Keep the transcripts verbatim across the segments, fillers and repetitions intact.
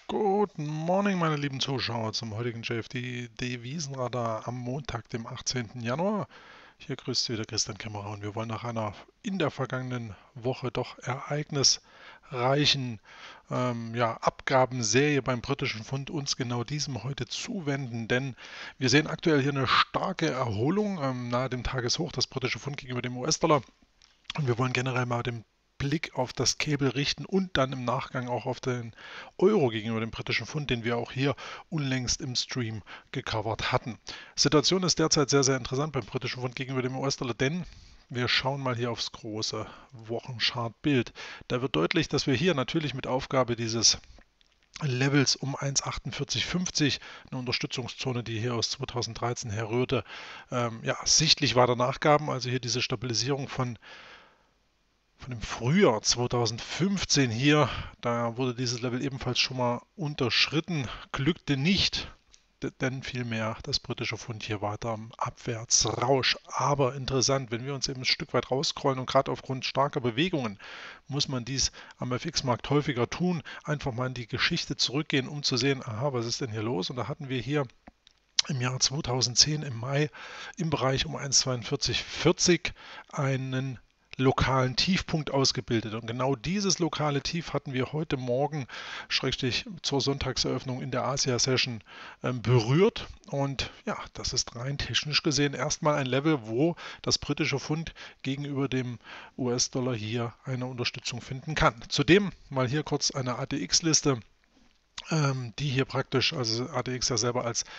Guten Morgen, meine lieben Zuschauer, zum heutigen J F D Devisenradar am Montag, dem achtzehnten Januar. Hier grüßt Sie wieder Christian Kämmerer und wir wollen nach einer in der vergangenen Woche doch ereignisreichen ähm, ja, Abgabenserie beim britischen Pfund uns genau diesem heute zuwenden, denn wir sehen aktuell hier eine starke Erholung ähm, nahe dem Tageshoch, das britische Pfund gegenüber dem U S-Dollar. Und wir wollen generell mal den Blick auf das Cable richten und dann im Nachgang auch auf den Euro gegenüber dem britischen Pfund, den wir auch hier unlängst im Stream gecovert hatten. Situation ist derzeit sehr, sehr interessant beim britischen Pfund gegenüber dem U S-Dollar, denn wir schauen mal hier aufs große Wochenchart-Bild. Da wird deutlich, dass wir hier natürlich mit Aufgabe dieses Levels um eins Komma achtundvierzig fünfzig, eine Unterstützungszone, die hier aus zweitausenddreizehn herrührte, ähm, ja, sichtlich weiter nachgaben. Also hier diese Stabilisierung von von dem Frühjahr zweitausendfünfzehn hier, da wurde dieses Level ebenfalls schon mal unterschritten, glückte nicht, denn vielmehr das britische Pfund hier weiter am Abwärtsrausch. Aber interessant, wenn wir uns eben ein Stück weit rausscrollen und gerade aufgrund starker Bewegungen muss man dies am F X-Markt häufiger tun, einfach mal in die Geschichte zurückgehen, um zu sehen, aha, was ist denn hier los? Und da hatten wir hier im Jahr zweitausendzehn im Mai im Bereich um eins Komma zweiundvierzig vierzig einen lokalen Tiefpunkt ausgebildet. Und genau dieses lokale Tief hatten wir heute Morgen, schrägstrich zur Sonntagseröffnung in der Asia-Session ähm, berührt. Und ja, das ist rein technisch gesehen erstmal ein Level, wo das britische Pfund gegenüber dem U S-Dollar hier eine Unterstützung finden kann. Zudem mal hier kurz eine A D X-Liste, ähm, die hier praktisch, also A D X ja selber als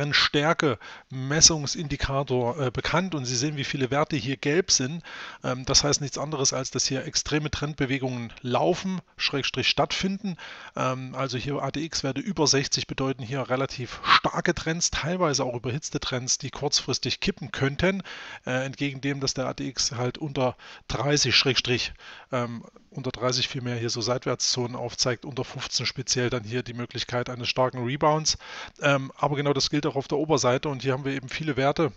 Trendstärke-Messungsindikator äh, bekannt, und Sie sehen, wie viele Werte hier gelb sind. Ähm, das heißt nichts anderes, als dass hier extreme Trendbewegungen laufen, Schrägstrich stattfinden. Ähm, also hier A D X-Werte über sechzig bedeuten hier relativ starke Trends, teilweise auch überhitzte Trends, die kurzfristig kippen könnten, äh, entgegen dem, dass der A D X halt unter dreißig, Schrägstrich, ähm, unter dreißig vielmehr hier so Seitwärtszonen aufzeigt, unter fünfzehn speziell dann hier die Möglichkeit eines starken Rebounds. Ähm, aber genau das gilt auch auf der Oberseite, und hier haben wir eben viele Werte,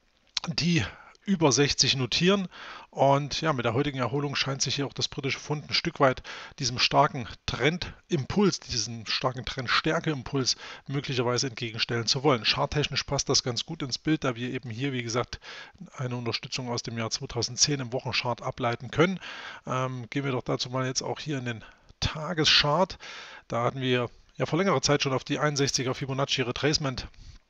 die über sechzig notieren. Und ja, mit der heutigen Erholung scheint sich hier auch das britische Pfund ein Stück weit diesem starken Trendimpuls, diesem starken Trendstärkeimpuls möglicherweise entgegenstellen zu wollen. Charttechnisch passt das ganz gut ins Bild, da wir eben hier, wie gesagt, eine Unterstützung aus dem Jahr zweitausendzehn im Wochenchart ableiten können. Ähm, gehen wir doch dazu mal jetzt auch hier in den Tageschart. Da hatten wir ja vor längerer Zeit schon auf die einundsechziger Fibonacci Retracement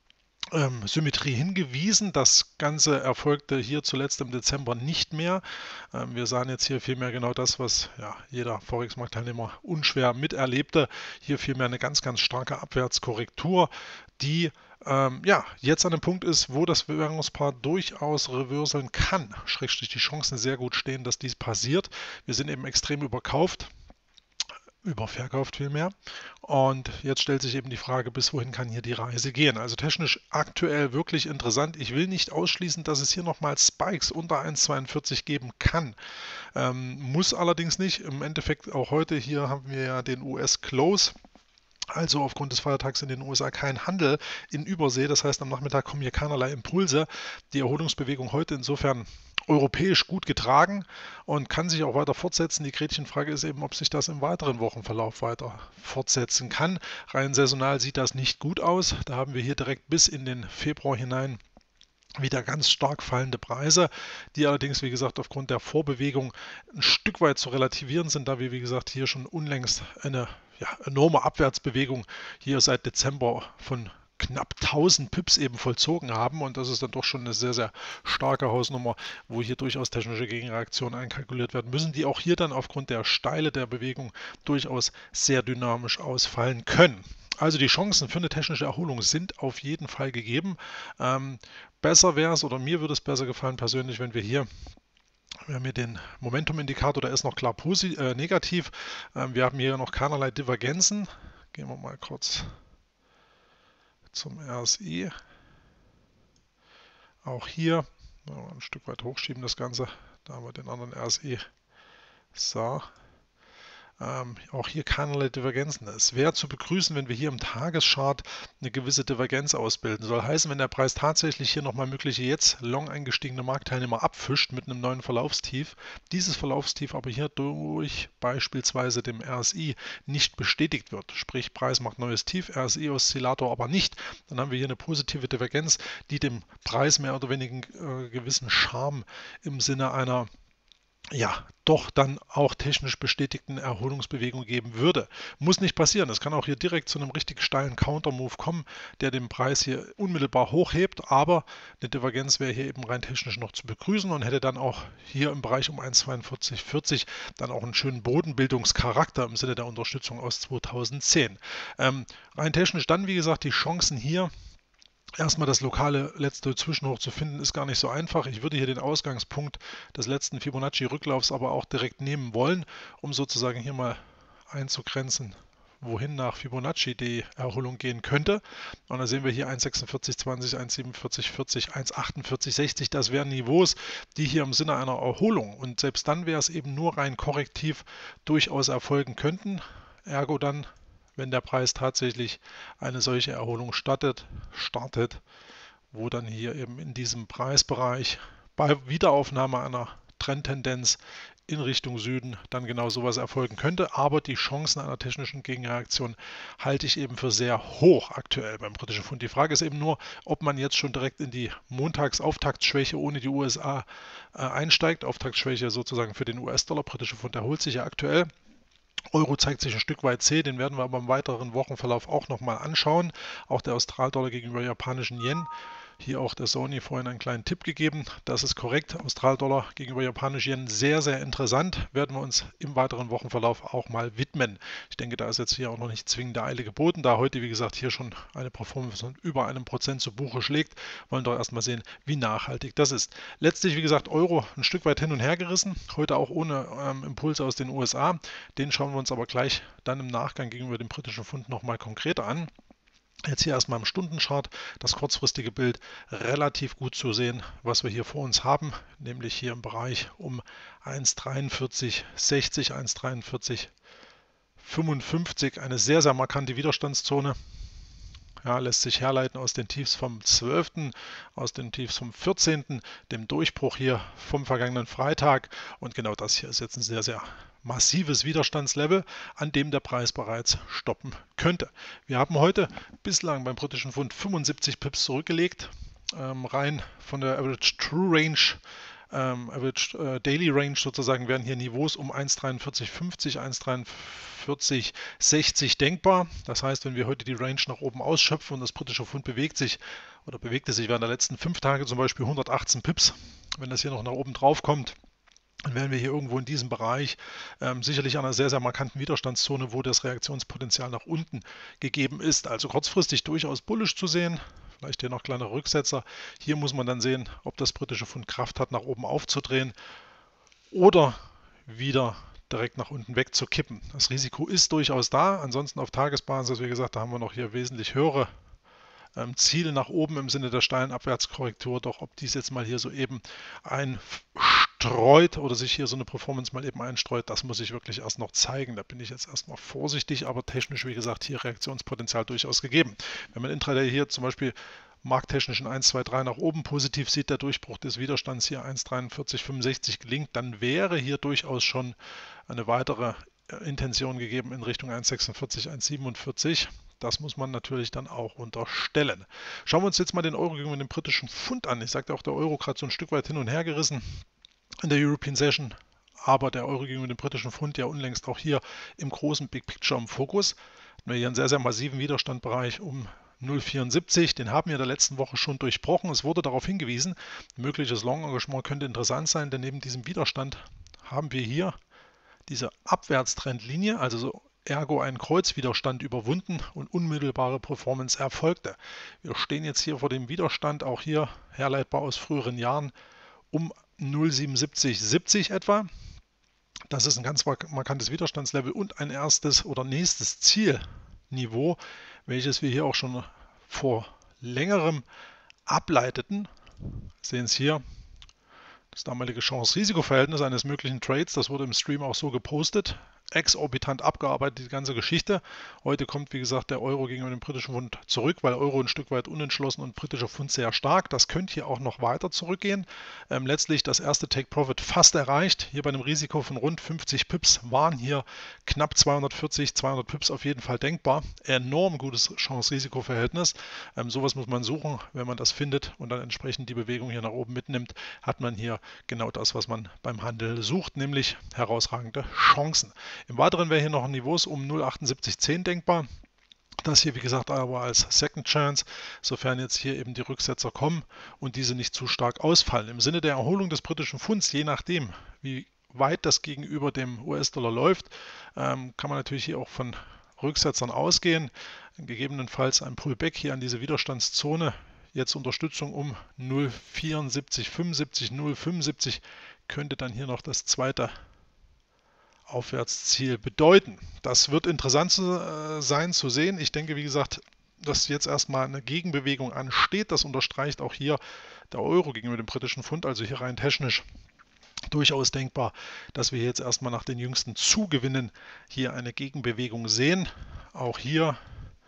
ähm, Symmetrie hingewiesen. Das Ganze erfolgte hier zuletzt im Dezember nicht mehr. Ähm, wir sahen jetzt hier vielmehr genau das, was ja, jeder Forex-Marktteilnehmer unschwer miterlebte. Hier vielmehr eine ganz, ganz starke Abwärtskorrektur, die ähm, ja, jetzt an dem Punkt ist, wo das Währungspaar durchaus reverseln kann. Schrägstrich die Chancen sehr gut stehen, dass dies passiert. Wir sind eben extrem überkauft, überverkauft vielmehr. Und jetzt stellt sich eben die Frage, bis wohin kann hier die Reise gehen. Also technisch aktuell wirklich interessant. Ich will nicht ausschließen, dass es hier nochmal Spikes unter eins Komma zweiundvierzig geben kann. Ähm, muss allerdings nicht. Im Endeffekt auch heute hier haben wir ja den U S-Close. Also aufgrund des Feiertags in den U S A kein Handel in Übersee. Das heißt, am Nachmittag kommen hier keinerlei Impulse. Die Erholungsbewegung heute insofern europäisch gut getragen und kann sich auch weiter fortsetzen. Die Gretchenfrage ist eben, ob sich das im weiteren Wochenverlauf weiter fortsetzen kann. Rein saisonal sieht das nicht gut aus. Da haben wir hier direkt bis in den Februar hinein wieder ganz stark fallende Preise, die allerdings, wie gesagt, aufgrund der Vorbewegung ein Stück weit zu relativieren sind, da wir, wie gesagt, hier schon unlängst eine ja, enorme Abwärtsbewegung hier seit Dezember von knapp tausend Pips eben vollzogen haben, und das ist dann doch schon eine sehr, sehr starke Hausnummer, wo hier durchaus technische Gegenreaktionen einkalkuliert werden müssen, die auch hier dann aufgrund der Steile der Bewegung durchaus sehr dynamisch ausfallen können. Also die Chancen für eine technische Erholung sind auf jeden Fall gegeben. Ähm, besser wäre es, oder mir würde es besser gefallen persönlich, wenn wir hier, wir haben hier den Momentum-Indikator, der ist noch klar posi äh, negativ. Ähm, wir haben hier noch keinerlei Divergenzen. Gehen wir mal kurz zum R S I. Auch hier, ein Stück weit hochschieben das Ganze, da haben wir den anderen R S I. So, Ähm, auch hier keinerlei Divergenzen. Es wäre zu begrüßen, wenn wir hier im Tageschart eine gewisse Divergenz ausbilden. Soll heißen, wenn der Preis tatsächlich hier nochmal mögliche jetzt long eingestiegene Marktteilnehmer abfischt mit einem neuen Verlaufstief, dieses Verlaufstief aber hier durch beispielsweise dem R S I nicht bestätigt wird, sprich Preis macht neues Tief, R S I-Oszillator aber nicht, dann haben wir hier eine positive Divergenz, die dem Preis mehr oder weniger äh, gewissen Charme im Sinne einer ja, doch dann auch technisch bestätigten Erholungsbewegung geben würde. Muss nicht passieren. Es kann auch hier direkt zu einem richtig steilen Counter-Move kommen, der den Preis hier unmittelbar hochhebt, aber eine Divergenz wäre hier eben rein technisch noch zu begrüßen und hätte dann auch hier im Bereich um eins Komma zweiundvierzig vierzig dann auch einen schönen Bodenbildungscharakter im Sinne der Unterstützung aus zweitausendzehn. Ähm, rein technisch dann, wie gesagt, die Chancen hier erstmal das lokale letzte Zwischenhoch zu finden, ist gar nicht so einfach. Ich würde hier den Ausgangspunkt des letzten Fibonacci-Rücklaufs aber auch direkt nehmen wollen, um sozusagen hier mal einzugrenzen, wohin nach Fibonacci die Erholung gehen könnte. Und da sehen wir hier eins Komma sechsundvierzig zwanzig, eins Komma siebenundvierzig vierzig, eins Komma achtundvierzig sechzig. Das wären Niveaus, die hier im Sinne einer Erholung und selbst dann wäre es eben nur rein korrektiv durchaus erfolgen könnten. Ergo dann, wenn der Preis tatsächlich eine solche Erholung startet, startet, wo dann hier eben in diesem Preisbereich bei Wiederaufnahme einer Trendtendenz in Richtung Süden dann genau sowas erfolgen könnte. Aber die Chancen einer technischen Gegenreaktion halte ich eben für sehr hoch aktuell beim britischen Pfund. Die Frage ist eben nur, ob man jetzt schon direkt in die Montagsauftaktschwäche ohne die U S A äh, einsteigt. Auftaktschwäche sozusagen für den U S-Dollar. Britische Pfund erholt sich ja aktuell. Euro zeigt sich ein Stück weit zäh, den werden wir aber im weiteren Wochenverlauf auch nochmal anschauen. Auch der Australdollar gegenüber japanischen Yen. Hier auch der Sony vorhin einen kleinen Tipp gegeben. Das ist korrekt. Australdollar gegenüber japanisch Yen sehr, sehr interessant. Werden wir uns im weiteren Wochenverlauf auch mal widmen. Ich denke, da ist jetzt hier auch noch nicht zwingende Eile geboten. Da heute, wie gesagt, hier schon eine Performance von über einem Prozent zu Buche schlägt, wollen wir doch erstmal sehen, wie nachhaltig das ist. Letztlich, wie gesagt, Euro ein Stück weit hin und her gerissen. Heute auch ohne ähm, Impulse aus den U S A. Den schauen wir uns aber gleich dann im Nachgang gegenüber dem britischen Pfund nochmal konkreter an. Jetzt hier erstmal im Stundenchart das kurzfristige Bild relativ gut zu sehen, was wir hier vor uns haben, nämlich hier im Bereich um eins Komma dreiundvierzig sechzig, eins Komma dreiundvierzig fünfundfünfzig, eine sehr, sehr markante Widerstandszone. Ja, lässt sich herleiten aus den Tiefs vom zwölften, aus den Tiefs vom vierzehnten, dem Durchbruch hier vom vergangenen Freitag. Und genau das hier ist jetzt ein sehr, sehr massives Widerstandslevel, an dem der Preis bereits stoppen könnte. Wir haben heute bislang beim britischen Pfund fünfundsiebzig Pips zurückgelegt, ähm, rein von der Average True Range. Ähm, Average äh, Daily Range sozusagen wären hier Niveaus um eins Komma dreiundvierzig fünfzig, eins Komma dreiundvierzig sechzig denkbar. Das heißt, wenn wir heute die Range nach oben ausschöpfen und das britische Pfund bewegt sich oder bewegte sich während der letzten fünf Tage zum Beispiel hundertachtzehn Pips, wenn das hier noch nach oben drauf kommt, dann wären wir hier irgendwo in diesem Bereich ähm, sicherlich an einer sehr, sehr markanten Widerstandszone, wo das Reaktionspotenzial nach unten gegeben ist. Also kurzfristig durchaus bullisch zu sehen. Vielleicht hier noch kleine Rücksetzer. Hier muss man dann sehen, ob das britische Pfund Kraft hat, nach oben aufzudrehen oder wieder direkt nach unten wegzukippen. Das Risiko ist durchaus da. Ansonsten auf Tagesbasis, wie gesagt, da haben wir noch hier wesentlich höhere ähm, Ziele nach oben im Sinne der steilen Abwärtskorrektur. Doch ob dies jetzt mal hier so eben einstreut oder sich hier so eine Performance mal eben einstreut, das muss ich wirklich erst noch zeigen. Da bin ich jetzt erstmal vorsichtig, aber technisch, wie gesagt, hier Reaktionspotenzial durchaus gegeben. Wenn man Intraday hier zum Beispiel markttechnisch in eins, zwei, drei nach oben positiv sieht, der Durchbruch des Widerstands hier eins Komma dreiundvierzig fünfundsechzig gelingt, dann wäre hier durchaus schon eine weitere Intention gegeben in Richtung eins Komma sechsundvierzig, eins Komma siebenundvierzig. Das muss man natürlich dann auch unterstellen. Schauen wir uns jetzt mal den Euro gegenüber dem britischen Pfund an. Ich sagte auch, der Euro gerade so ein Stück weit hin und her gerissen in der European Session, aber der Euro gegenüber dem britischen Pfund ja unlängst auch hier im großen Big Picture im Fokus. Hatten wir hier einen sehr, sehr massiven Widerstandbereich um null Komma vierundsiebzig, den haben wir in der letzten Woche schon durchbrochen. Es wurde darauf hingewiesen, ein mögliches Long-Engagement könnte interessant sein, denn neben diesem Widerstand haben wir hier diese Abwärtstrendlinie, also so ergo einen Kreuzwiderstand überwunden und unmittelbare Performance erfolgte. Wir stehen jetzt hier vor dem Widerstand, auch hier herleitbar aus früheren Jahren, um null Komma siebenundsiebzig siebzig etwa. Das ist ein ganz markantes Widerstandslevel und ein erstes oder nächstes Zielniveau, welches wir hier auch schon vor längerem ableiteten. Sehen Sie hier das damalige Chance-Risiko-Verhältnis eines möglichen Trades, das wurde im Stream auch so gepostet. exorbitant abgearbeitet, die ganze Geschichte. Heute kommt, wie gesagt, der Euro gegenüber dem britischen Pfund zurück, weil Euro ein Stück weit unentschlossen und britischer Pfund sehr stark. Das könnte hier auch noch weiter zurückgehen. Ähm, letztlich das erste Take-Profit fast erreicht. Hier bei einem Risiko von rund fünfzig Pips waren hier knapp zweihundertvierzig, zweihundert Pips auf jeden Fall denkbar. Enorm gutes Chance-Risiko-Verhältnis. Ähm, sowas muss man suchen. Wenn man das findet und dann entsprechend die Bewegung hier nach oben mitnimmt, hat man hier genau das, was man beim Handel sucht, nämlich herausragende Chancen. Im Weiteren wäre hier noch Niveaus um null Komma achtundsiebzig zehn denkbar. Das hier, wie gesagt, aber als Second Chance, sofern jetzt hier eben die Rücksetzer kommen und diese nicht zu stark ausfallen. Im Sinne der Erholung des britischen Pfunds, je nachdem, wie weit das gegenüber dem U S-Dollar läuft, ähm, kann man natürlich hier auch von Rücksetzern ausgehen. Gegebenenfalls ein Pullback hier an diese Widerstandszone. Jetzt Unterstützung um null Komma vierundsiebzig fünfundsiebzig, null Komma fünfundsiebzig könnte dann hier noch das zweite Aufwärtsziel bedeuten. Das wird interessant sein zu sehen. Ich denke, wie gesagt, dass jetzt erstmal eine Gegenbewegung ansteht. Das unterstreicht auch hier der Euro gegenüber dem britischen Pfund, also hier rein technisch durchaus denkbar, dass wir jetzt erstmal nach den jüngsten Zugewinnen hier eine Gegenbewegung sehen. Auch hier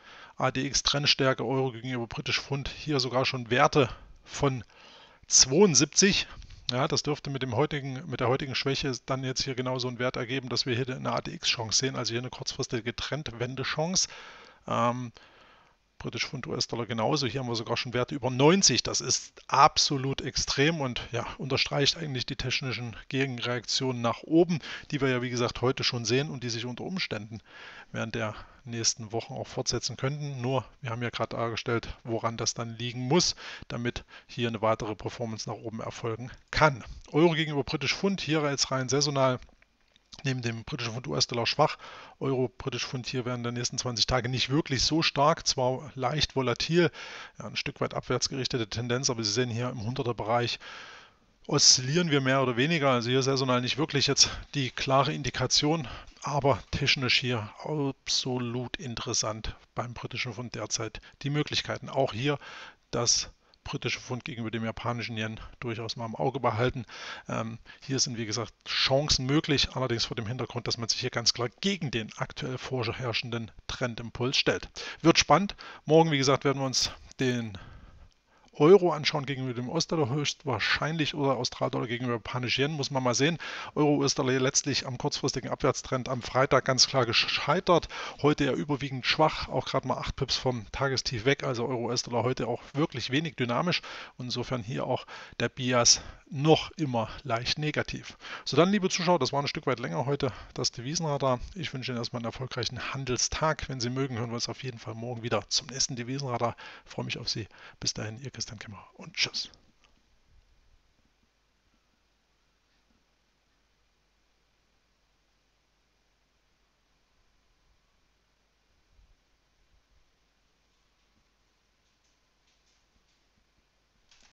A D X-Trendstärke Euro gegenüber britisch Pfund, hier sogar schon Werte von zweiundsiebzig. Ja, das dürfte mit, dem heutigen, mit der heutigen Schwäche dann jetzt hier genauso einen Wert ergeben, dass wir hier eine A D X-Chance sehen, also hier eine kurzfristige Trendwende-Chance. Ähm, Britisch Pfund, U S-Dollar genauso. Hier haben wir sogar schon Werte über neunzig. Das ist absolut extrem und ja, unterstreicht eigentlich die technischen Gegenreaktionen nach oben, die wir ja wie gesagt heute schon sehen und die sich unter Umständen während der nächsten Wochen auch fortsetzen könnten. Nur, wir haben ja gerade dargestellt, woran das dann liegen muss, damit hier eine weitere Performance nach oben erfolgen kann. Euro gegenüber Britisch Pfund, hier jetzt rein saisonal. Neben dem britischen Pfund U S-Dollar schwach. Euro, britisch Pfund hier während der nächsten zwanzig Tage nicht wirklich so stark, zwar leicht volatil, ja, ein Stück weit abwärts gerichtete Tendenz, aber Sie sehen hier im hunderter-Bereich oszillieren wir mehr oder weniger. Also hier saisonal nicht wirklich jetzt die klare Indikation, aber technisch hier absolut interessant beim britischen Pfund derzeit die Möglichkeiten. Auch hier das britische Pfund gegenüber dem japanischen Yen durchaus mal im Auge behalten. Ähm, hier sind wie gesagt Chancen möglich, allerdings vor dem Hintergrund, dass man sich hier ganz klar gegen den aktuell vorherrschenden Trendimpuls stellt. Wird spannend. Morgen, wie gesagt, werden wir uns den Euro anschauen gegenüber dem U S-Dollar höchstwahrscheinlich oder Australdollar gegenüber japanischen Yen, muss man mal sehen. Euro-U S-Dollar letztlich am kurzfristigen Abwärtstrend am Freitag ganz klar gescheitert. Heute ja überwiegend schwach, auch gerade mal acht Pips vom Tagestief weg. Also Euro-U S-Dollar heute auch wirklich wenig dynamisch. Und insofern hier auch der Bias noch immer leicht negativ. So dann, liebe Zuschauer, das war ein Stück weit länger heute, das Devisenradar. Ich wünsche Ihnen erstmal einen erfolgreichen Handelstag. Wenn Sie mögen, hören wir uns auf jeden Fall morgen wieder zum nächsten Devisenradar. Ich freue mich auf Sie. Bis dahin, Ihr Christian Kemmerer und tschüss.